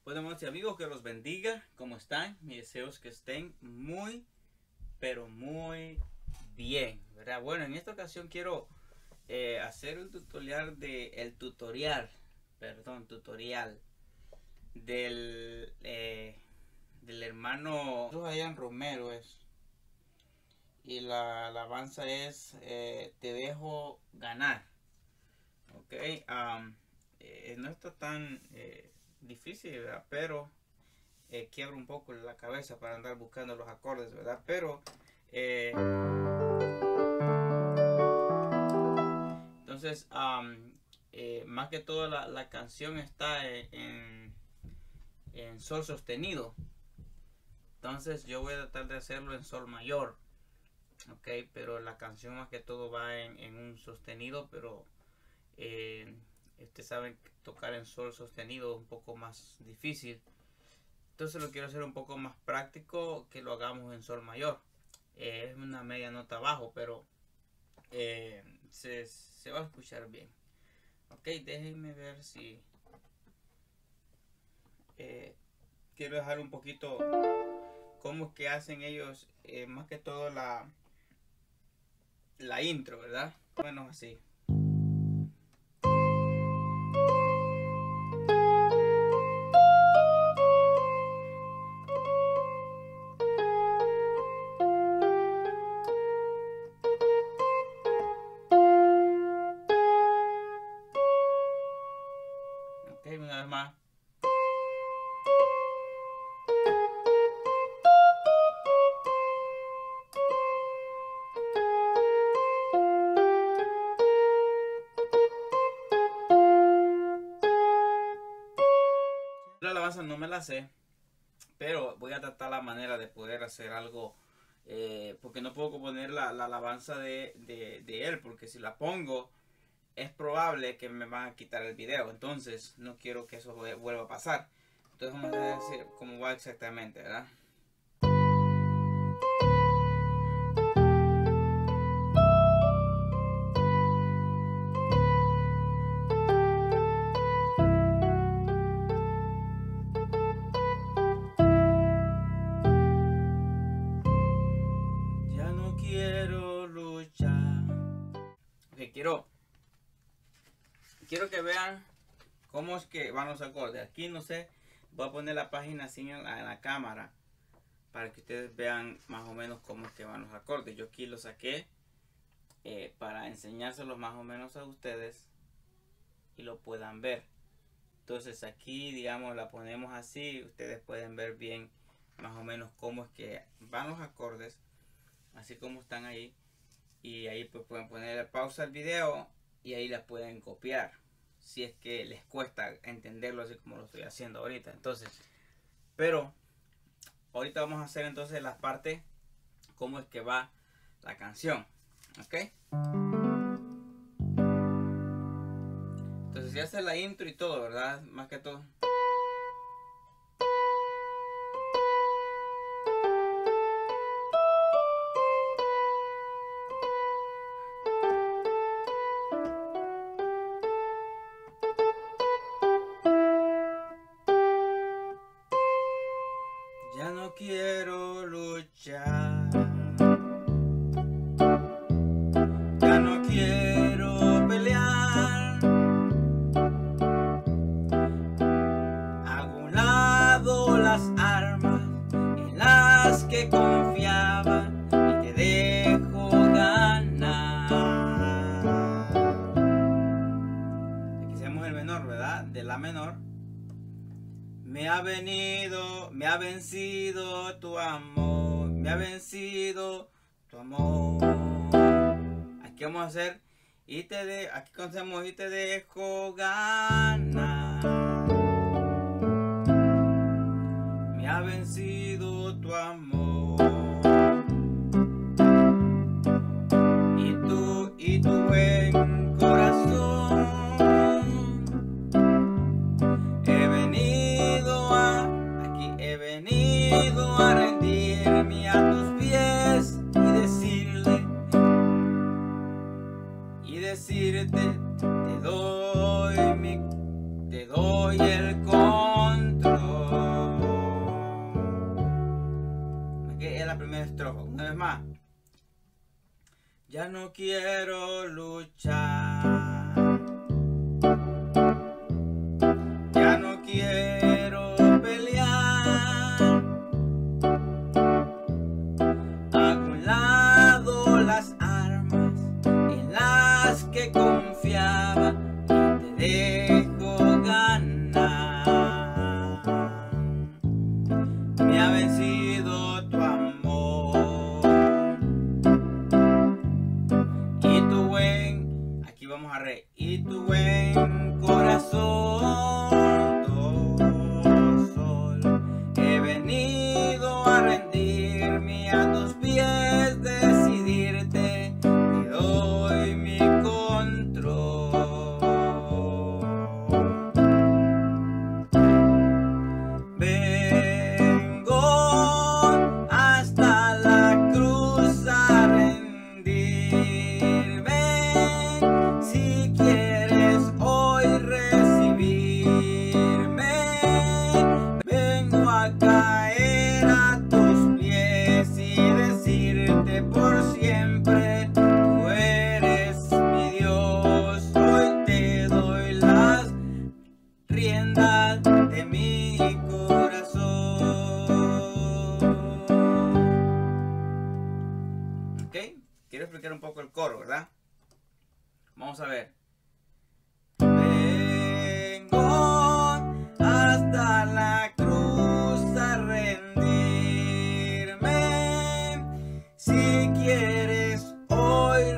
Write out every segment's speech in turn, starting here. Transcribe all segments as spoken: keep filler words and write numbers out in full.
Bueno, hermanos y amigos, que los bendiga. ¿Cómo están? Mi deseo es que estén muy, pero muy bien, ¿verdad? Bueno, en esta ocasión quiero eh, hacer el tutorial de el tutorial, perdón, tutorial del eh, del hermano Ryan Romero es. Y la alabanza es eh, Te dejo ganar. Ok, um, eh, no está tan eh, difícil, ¿verdad? Pero eh, quiebra un poco la cabeza para andar buscando los acordes, ¿verdad? Pero eh, entonces um, eh, más que todo la, la canción está en, en sol sostenido. Entonces yo voy a tratar de hacerlo en sol mayor. Ok, pero la canción más que todo va en, en un sostenido, pero eh, ustedes saben que tocar en sol sostenido es un poco más difícil. Entonces lo quiero hacer un poco más práctico, que lo hagamos en sol mayor. Eh, es una media nota abajo, pero eh, se, se va a escuchar bien. Ok, déjenme ver si eh, quiero dejar un poquito cómo es que hacen ellos, eh, más que todo la la intro, ¿verdad? Bueno, así. Ok, una vez más. La alabanza no me la sé, pero voy a tratar la manera de poder hacer algo, eh, porque no puedo poner la, la alabanza de, de, de él, porque si la pongo es probable que me van a quitar el video. Entonces no quiero que eso vuelva a pasar. Entonces vamos a decir cómo va exactamente, ¿verdad? Ya no quiero luchar. Ok, quiero quiero que vean cómo es que van los acordes. Aquí no sé, voy a poner la página así en la, en la cámara para que ustedes vean más o menos cómo es que van los acordes. Yo aquí lo saqué eh, para enseñárselos más o menos a ustedes y lo puedan ver. Entonces aquí, digamos, la ponemos así. Ustedes pueden ver bien más o menos cómo es que van los acordes, así como están ahí. Y ahí pues pueden poner pausa al video y ahí la pueden copiar si es que les cuesta entenderlo así como lo estoy haciendo ahorita. Entonces, pero ahorita vamos a hacer entonces la parte cómo es que va la canción. Ok, entonces se hace la intro y todo, ¿verdad? Más que todo. Ya no quiero luchar, ya no quiero pelear, hago a un lado las armas en las que confiaba y te dejo ganar. Aquí hacemos el menor, ¿verdad? De la menor. Me ha venido, me ha vencido tu amor, me ha vencido tu amor. Aquí vamos a hacer, y te de, aquí hacemos y te dejo ganar. Me ha vencido tu amor. Y tú, y tu buen corazón. He venido a, aquí he venido a rendirme a tus pies y decirle, y decirte, te doy mi, te doy el control. Ya no quiero luchar, ya no quiero pelear. Hago un lado las armas en las que confiaba y te dejo ganar. Me ha vencido tu amor y tu buen, aquí vamos a reír, y tu buen corazón. Oh, sol, he venido a rendirme a tus pies, decidirte, te doy mi control. Vengo hasta la cruz a rendirme. Si quieres hoy recibirme, vengo a caer a tus pies y decirte por siempre, tú eres mi Dios. Hoy te doy las riendas de mi corazón. Ok, quiero explicar un poco el coro, ¿verdad? Vamos a ver. Vengo hasta la cruz a rendirme. Si quieres hoy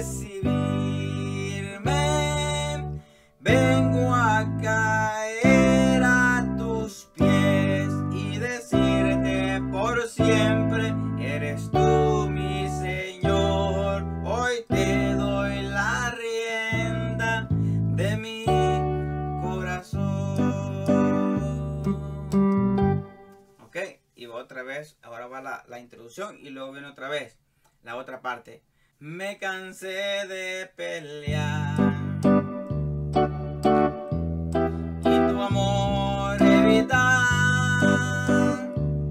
recibirme, vengo a caer a tus pies y decirte por siempre, eres tú mi Señor. Hoy te doy la rienda de mi corazón. Ok, y otra vez, ahora va la, la introducción y luego viene otra vez la otra parte. Me cansé de pelear y tu amor evitar.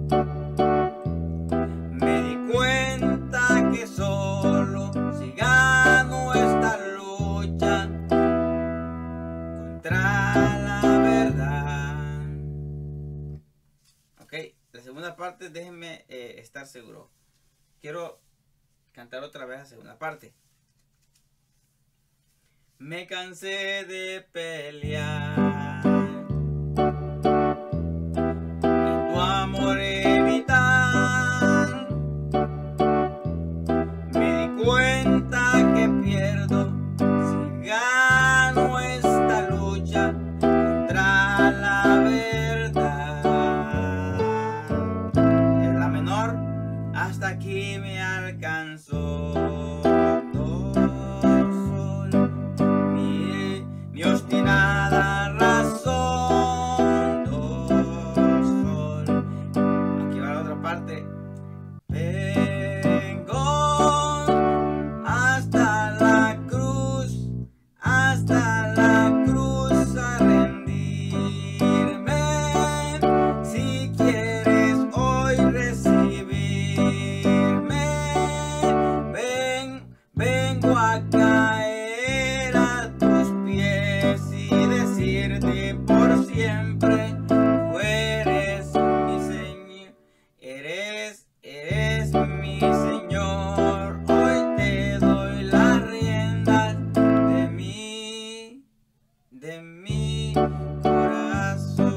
Me di cuenta que solo si gano esta lucha contra la verdad. Ok, la segunda parte, déjenme eh, estar seguro. Quiero cantar otra vez la segunda parte. Me cansé de pelear y tu amor evitar. Me di cuenta que pierdo si gano esta lucha contra la verdad. Es la menor, hasta aquí me alcanzó. Mi obstinada razón, do, sol. Aquí va la otra parte. Vengo hasta la cruz, hasta la cruz a rendirme. Si quieres hoy recibirme, ven, vengo a caer a tus pies y decirte por siempre, tú eres mi Señor, eres, eres mi Señor. Hoy te doy las riendas de mi, de mi corazón.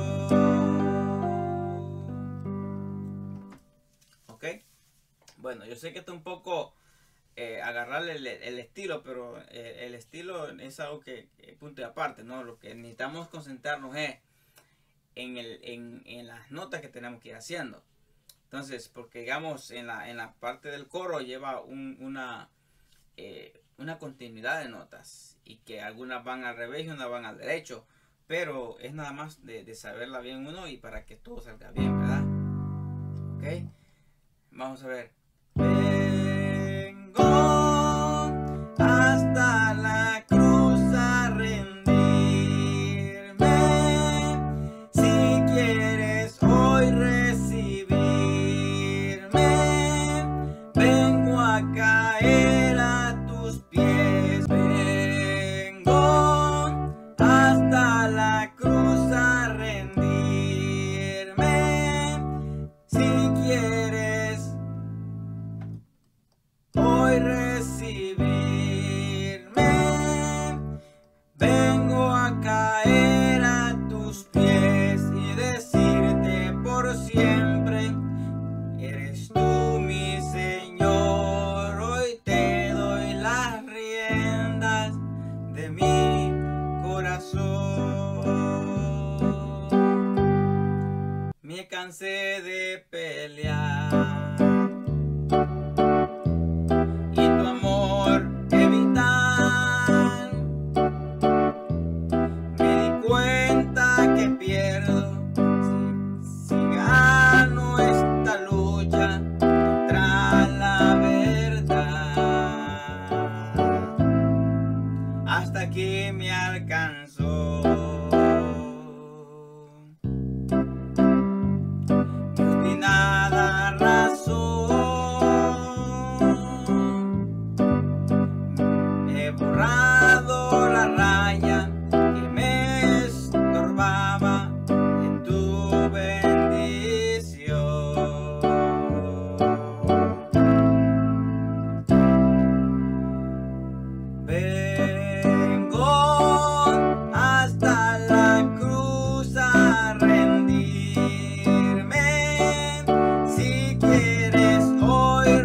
Ok, bueno, yo sé que está un poco Eh, agarrarle el, el estilo, pero eh, el estilo es algo que, que punto y aparte, ¿no? Lo que necesitamos concentrarnos es en, el, en, en las notas que tenemos que ir haciendo. Entonces, porque digamos en la, en la parte del coro lleva un, una, eh, una continuidad de notas y que algunas van al revés y unas van al derecho, pero es nada más de, de saberla bien uno y para que todo salga bien, ¿verdad? Ok, vamos a ver. Vengo hasta la cruz a rendirme. Si quieres hoy recibirme, vengo a caer a tu Me cansé de pelear y tu amor evitar. Me di cuenta que pierdo si, si gano esta lucha contra la verdad. Hasta que me alcanzó sin nada razón. He borrado la raya que me estorbaba en tu bendición. Vengo hasta la cruz a rendirme. Si quieres hoy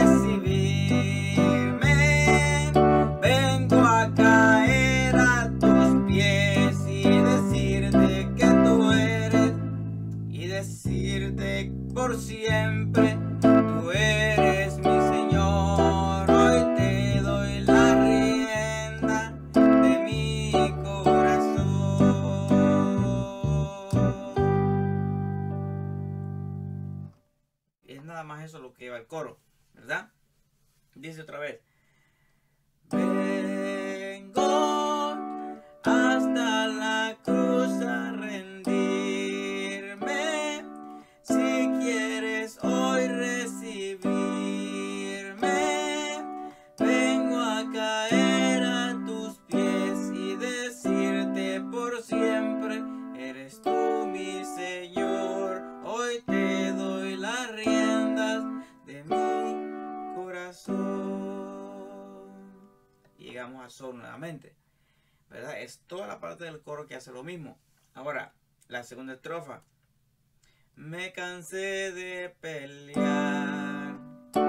recibirme, vengo a caer a tus pies y decirte que tú eres, y decirte por siempre, tú eres mi Señor. Hoy te doy la rienda de mi corazón. Es nada más eso lo que lleva el coro, ¿verdad? Dice otra vez: vengo hasta la cruz a rendirme. Si quieres hoy recibirme, vengo a caer a tus pies y decirte por siempre, eres tú mi Señor. Hoy te doy las riendas de mi corazón. Llegamos a sol nuevamente, ¿verdad? Es toda la parte del coro que hace lo mismo. Ahora, la segunda estrofa. Me cansé de pelear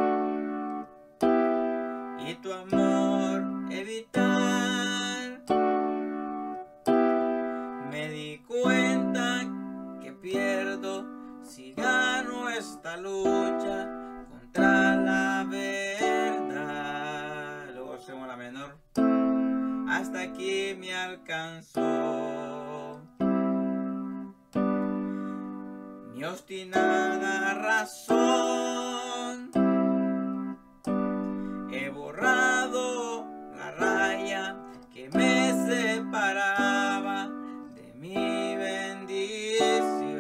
y tu amor evitar. Me di cuenta que pierdo si gano esta lucha contra la verdad. Luego hacemos la menor. Hasta aquí me alcanzó mi obstinada razón. He borrado la raya que me separaba de mi bendición.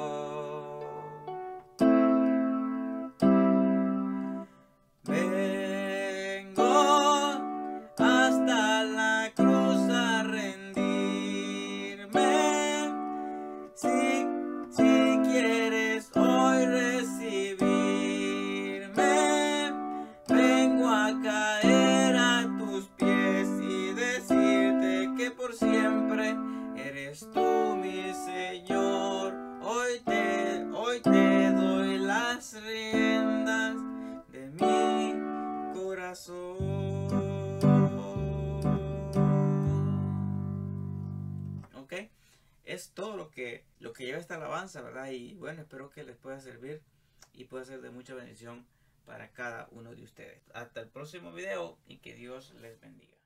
Vengo hasta la cruz a rendirme. Si Si quieres hoy recibirme, vengo a caer a tus pies y decirte que por siempre eres tú mi Señor. Hoy te, hoy te doy las riendas de mi corazón. ¿Ok? Es todo lo que, lo que lleva esta alabanza, ¿verdad? Y bueno, espero que les pueda servir y pueda ser de mucha bendición para cada uno de ustedes. Hasta el próximo video y que Dios les bendiga.